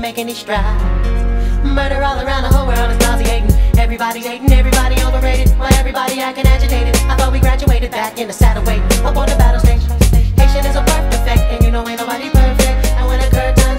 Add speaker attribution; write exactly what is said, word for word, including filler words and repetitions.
Speaker 1: make any strides. Murder all around the whole world is nauseating. Everybody hating, everybody overrated. Why everybody acting agitated? I thought we graduated back in the saddle waiting aboard the battle station. Haitian is a birth defect, and you know ain't nobody perfect. And when a curtain